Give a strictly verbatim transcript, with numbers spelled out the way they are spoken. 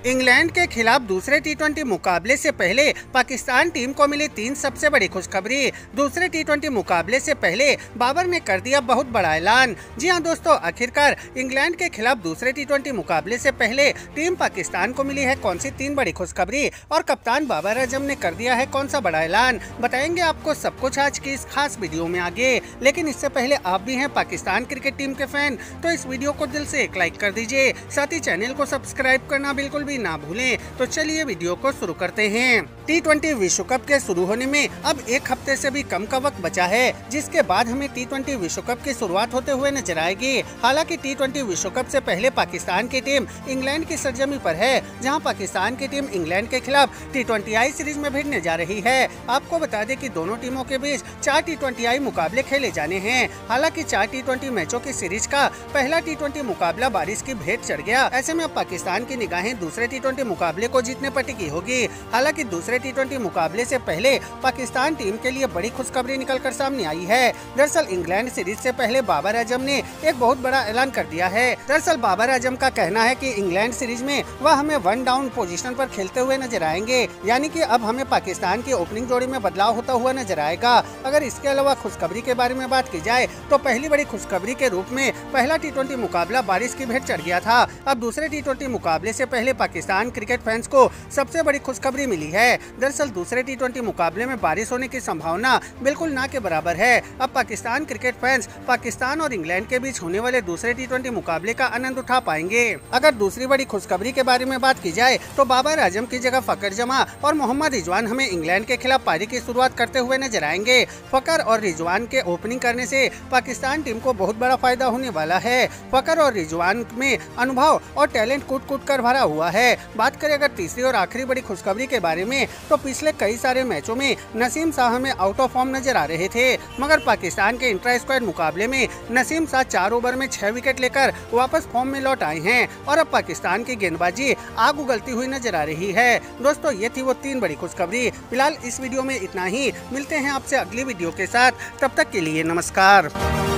England के खिलाफ दूसरे टी ट्वेंटी मुकाबले से पहले पाकिस्तान टीम को मिली तीन सबसे बड़ी खुशखबरी। दूसरे टी ट्वेंटी मुकाबले से पहले बाबर ने कर दिया बहुत बड़ा ऐलान। जी हां दोस्तों, आखिरकार इंग्लैंड के खिलाफ दूसरे टी ट्वेंटी मुकाबले से पहले टीम पाकिस्तान को मिली है कौन सी तीन बड़ी खुशखबरी और कप्तान बाबर आजम ने कर दिया है कौन सा बड़ा ऐलान। बताएंगे आपको सब कुछ आज की इस खास वीडियो में आगे। लेकिन इससे पहले आप भी हैं पाकिस्तान क्रिकेट टीम के फैन तो इस वीडियो को दिल से एक लाइक कर दीजिए, साथ ही चैनल को सब्सक्राइब करना बिल्कुल भी ना भूलें। तो चलिए वीडियो को शुरू करते हैं। टी ट्वेंटी विश्व कप के शुरू होने में अब एक हफ्ते से भी कम का वक्त बचा है, जिसके बाद हमें टी ट्वेंटी विश्व कप की शुरुआत होते हुए नजर आएगी। हालांकि टी ट्वेंटी विश्व कप से पहले पाकिस्तान की टीम इंग्लैंड की सरजमी पर है, जहां पाकिस्तान की टीम इंग्लैंड के खिलाफ टी ट्वेंटी आई सीरीज में भिड़ने जा रही है। आपको बता दें कि दोनों टीमों के बीच चार टी ट्वेंटी आई मुकाबले खेले जाने हैं। हालांकि चार टी ट्वेंटी मैचों की सीरीज का पहला टी ट्वेंटी मुकाबला बारिश की भेंट चढ़ गया। ऐसे में अब पाकिस्तान की निगाहें दूसरे टी ट्वेंटी मुकाबले को जीतने पर टिकी होगी। हालांकि दूसरे टी ट्वेंटी मुकाबले से पहले पाकिस्तान टीम के लिए बड़ी खुशखबरी निकलकर सामने आई है। दरअसल इंग्लैंड सीरीज से पहले बाबर आजम ने एक बहुत बड़ा ऐलान कर दिया है। दरअसल बाबर आजम का कहना है कि इंग्लैंड सीरीज में वह हमें वन डाउन पोजीशन पर खेलते हुए नजर आएंगे, यानी कि अब हमें पाकिस्तान की ओपनिंग जोड़ी में बदलाव होता हुआ नजर आएगा। अगर इसके अलावा खुशखबरी के बारे में बात की जाए तो पहली बड़ी खुशखबरी के रूप में पहला टी ट्वेंटी मुकाबला बारिश की भेंट चढ़ गया था। अब दूसरे टी ट्वेंटी मुकाबले से पहले पाकिस्तान क्रिकेट फैंस को सबसे बड़ी खुशखबरी मिली है। दरअसल दूसरे टी ट्वेंटी मुकाबले में बारिश होने की संभावना बिल्कुल ना के बराबर है। अब पाकिस्तान क्रिकेट फैंस पाकिस्तान और इंग्लैंड के बीच होने वाले दूसरे टी ट्वेंटी मुकाबले का आनंद उठा पाएंगे। अगर दूसरी बड़ी खुशखबरी के बारे में बात की जाए तो बाबर आजम की जगह फकर जमा और मोहम्मद रिजवान हमें इंग्लैंड के खिलाफ पारी की शुरुआत करते हुए नजर आएंगे। फकर और रिजवान के ओपनिंग करने से पाकिस्तान टीम को बहुत बड़ा फायदा होने वाला है। फकर और रिजवान में अनुभव और टैलेंट कूट कूट कर भरा हुआ है। बात करें अगर तीसरी और आखिरी बड़ी खुशखबरी के बारे में तो पिछले कई सारे मैचों में नसीम शाह में आउट ऑफ फॉर्म नजर आ रहे थे, मगर पाकिस्तान के इंट्रा स्क्वाड मुकाबले में नसीम शाह चार ओवर में छह विकेट लेकर वापस फॉर्म में लौट आए हैं और अब पाकिस्तान की गेंदबाजी आग उगलती हुई नजर आ रही है। दोस्तों, ये थी वो तीन बड़ी खुशखबरी। फिलहाल इस वीडियो में इतना ही। मिलते हैं आपसे अगली वीडियो के साथ, तब तक के लिए नमस्कार।